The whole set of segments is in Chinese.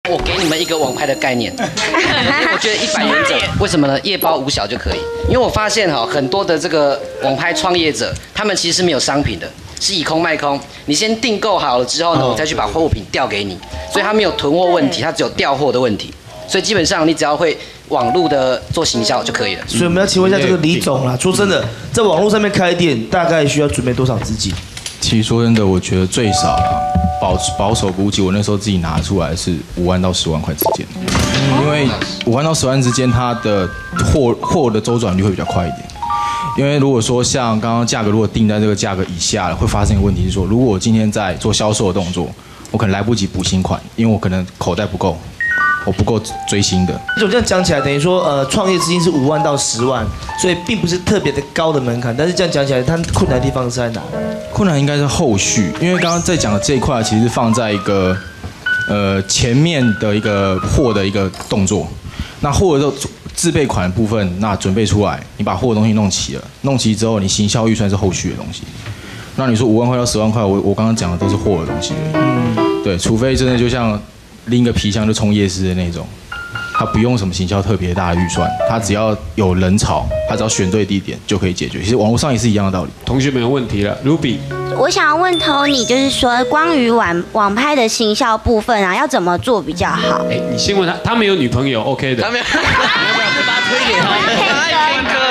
我给你们一个网拍的概念，我觉得100原则，为什么呢？夜包无小就可以，因为我发现很多的这个网拍创业者，他们其实是没有商品的，是以空卖空。你先订购好了之后呢，我再去把货品调给你，所以他没有囤货问题，他只有调货的问题。所以基本上你只要会网络的做行销就可以了。 所以我们要请问一下这个李总啦，说真的，在网络上面开店大概需要准备多少资金？ 其实说真的，我觉得最少保守估计，我那时候自己拿出来是5万到10万块之间，因为5万到10万之间，它的货的周转率会比较快一点。因为如果说像刚刚价格，如果定在这个价格以下了，会发生一个问题是说，如果我今天在做销售的动作，我可能来不及补新款，因为我可能口袋不够。我不够追星的。 我这样讲起来，等于说，创业资金是5万到10万，所以并不是特别的高的门槛。但是这样讲起来，它困难的地方是在哪？ 困难应该是后续，因为刚刚在讲的这一块，其实放在一个前面的一个货的一个动作。那货的自备款的部分，那准备出来，你把货的东西弄齐了，弄齐之后，你行销预算是后续的东西。那你说5万块到10万块，我刚刚讲的都是货的东西而已。对，除非真的就像。拎个皮箱就冲夜市的那种，他不用什么行销特别大的预算，他只要有人潮，他只要选对地点就可以解决。其实网络上也是一样的道理。 同学们有问题了 ，Ruby， 我想要问 Tony， 就是说关于网拍的行销部分啊，要怎么做比较好？ 你先问他，他没有女朋友 ，OK 的。 他没有，把他推给他。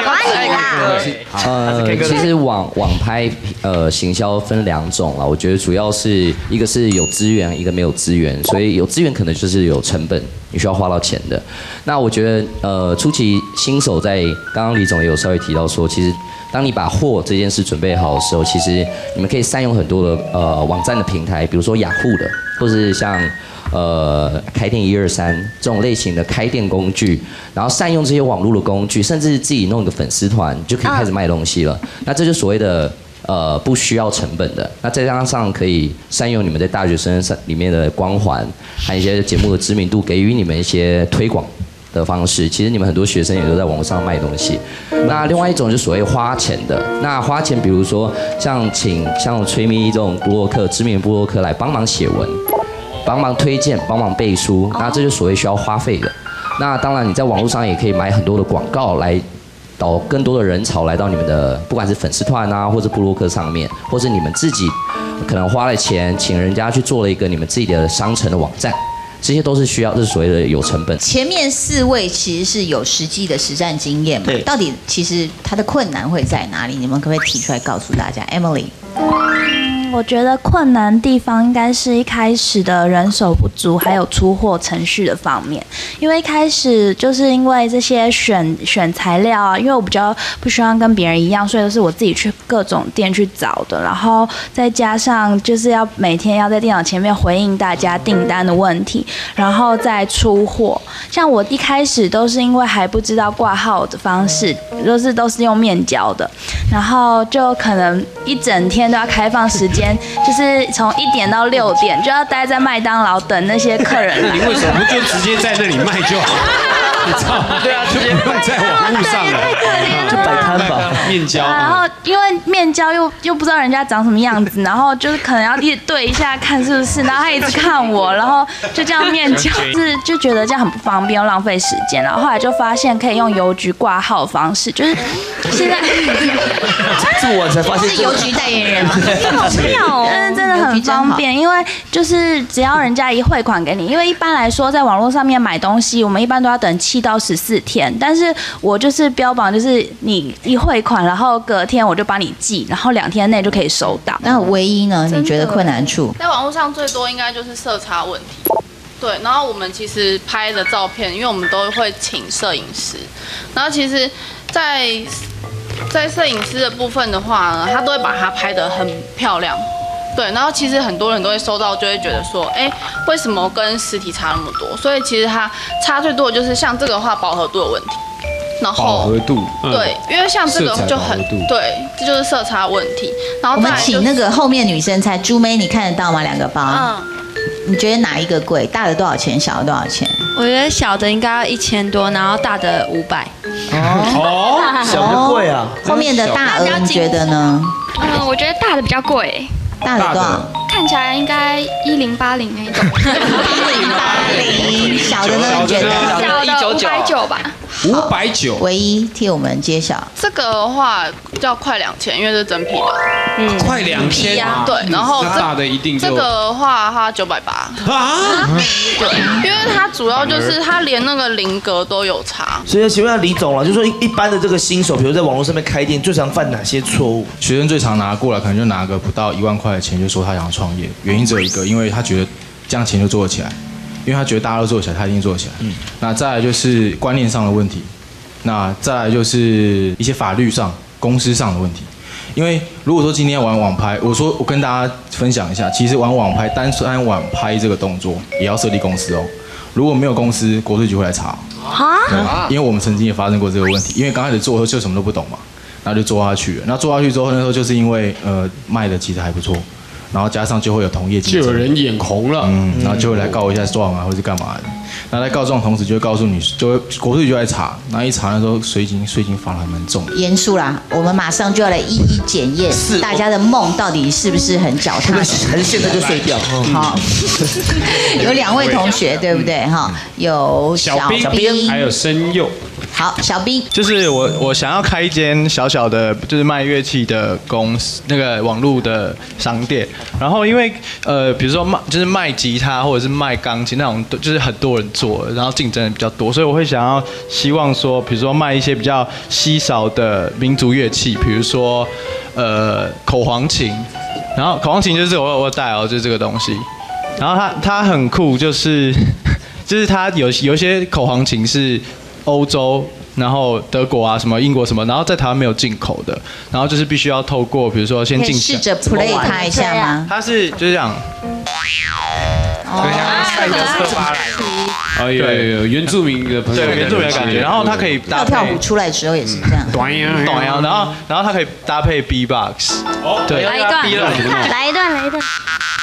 其实网拍行销分2种啦，我觉得主要是一个是有资源，一个没有资源，所以有资源可能就是有成本，你需要花到钱的。那我觉得初期新手在刚刚李总也有稍微提到说，其实当你把货这件事准备好的时候，其实你们可以善用很多的网站的平台，比如说雅虎的，或是像开店123这种类型的开店工具，然后善用这些网络的工具，甚至自己弄一个粉丝团就可以开始卖东西了。那这就所谓的不需要成本的。那再加上可以善用你们在大学生里面的光环，和一些节目的知名度，给予你们一些推广的方式。其实你们很多学生也都在网络上卖东西。那另外一种就是所谓花钱的。那花钱，比如说像崔咪这种部落客，知名部落客来帮忙写文。帮忙推荐，帮忙背书，那这就所谓需要花费的。那当然，你在网络上也可以买很多的广告来导更多的人潮来到你们的，不管是粉丝团啊，或者部落客上面，或是你们自己可能花了钱请人家去做了一个你们自己的商城的网站，这些都是需要，这是所谓的有成本。 前面4位其实是有实际的实战经验嘛？到底其实它的困难会在哪里？你们可不可以提出来告诉大家 ？Emily。 我觉得困难地方应该是一开始的人手不足，还有出货程序的方面。因为一开始就是因为这些选材料啊，因为我比较不希望跟别人一样，所以都是我自己去各种店去找的。然后再加上就是要每天要在电脑前面回应大家订单的问题，然后再出货。像我一开始都是因为还不知道挂号的方式，都是用面交的，然后就可能一整天都要开放时间。就是从1点到6点就要待在麦当劳等那些客人。 那你为什么不就直接在那里卖就好？你知道吗？对啊，直接不用在网络上了， 就摆摊吧， 面交。 然后因为面交又不知道人家长什么样子，然后就是可能要一直对一下看是不是，然后他一直看我，然后就这样面交，就觉得这样很不方便又浪费时间。然后后来就发现可以用邮局挂号方式，就是现在这么晚才发现是邮局代言人吗？ 但是真的很方便，因为就是只要人家一汇款给你，因为一般来说在网络上面买东西，我们一般都要等7到14天，但是我就是标榜就是你一汇款，然后隔天我就帮你寄，然后2天内就可以收到。 那唯一呢？你觉得困难处？ 在网络上最多应该就是色差问题。对，然后我们其实拍的照片，因为我们都会请摄影师，然后其实在摄影师的部分的话呢，他都会把它拍得很漂亮。对，然后其实很多人都会收到，就会觉得说，为什么跟实体差那么多？所以其实它差最多的就是像这个的话，饱和度的问题。然后饱和度， 对，因为像这个就很对，这就是色差问题。然后我们请那个后面女生猜，朱妹你看得到吗？2个包，你觉得哪一个贵？大的多少钱？小的多少钱？ 我觉得小的应该要1000多，然后大的500。 哦，小的贵啊。 后面的大鹅你觉得呢？ 我觉得大的比较贵。 大的多少？ 看起来应该1080那一种。 1080，小的呢？ 小的590吧。 590， 唯一替我们揭晓。 这个的话要快2000，因为是真皮的。 快2000 啊。对，然后大的一定就这个的话它980。啊？对，因为它主要就是它连那个菱格都有差。 所以请问一下李总了，就说一般的这个新手，比如在网络上面开店，最常犯哪些错误？ 学生最常拿过来，可能就拿个不到1万块的钱，就说他想要创业，原因只有一个，因为他觉得这样钱就做得起来。 因为他觉得大家都做起来，他一定做起来。那再来就是观念上的问题，那再来就是一些法律上、公司上的问题。因为如果说今天玩网拍，我跟大家分享一下，其实玩网拍单网拍这个动作也要设立公司哦。如果没有公司，国税局会来查。啊？因为我们曾经也发生过这个问题，因为刚开始做的时候就什么都不懂嘛，然后就做下去了。那做下去之后，那时候就是因为卖的其实还不错。 然后加上就会有同业竞争， 就有人眼红了， 然后就会来告一下状啊，或是干嘛的。那在告状同时，就会告诉你，就会国税局就来查，然后一查那时候税金罚的还蛮重的。 严肃啦，我们马上就要来一一检验大家的梦到底是不是很脚踏实地， 还是现在就睡掉？ 好，有2位同学对不对？哈，有小兵， 还有申佑。 好，小兵， 就是我想要开一间小小的，就是卖乐器的公司，那个网络的商店。然后因为比如说卖吉他或者是卖钢琴那种，就是很多人做，然后竞争也比较多，所以我会希望说，比如说卖一些比较稀少的民族乐器，比如说口簧琴。然后口簧琴就是我带哦，就是这个东西。然后它很酷，就是它有一些口簧琴是。 欧洲，然后德国啊，什么英国什么，然后在台湾没有进口的，然后就是必须要透过，比如说先进。 试着 play 它一下吗？ 它是就是这样。 赛德克巴莱。哦，有原住民的朋友。 对，原住民的感觉。然后它可以搭配。 跳舞出来的时候也是这样。 短呀，然后它可以搭配 B-box。 对。来一段。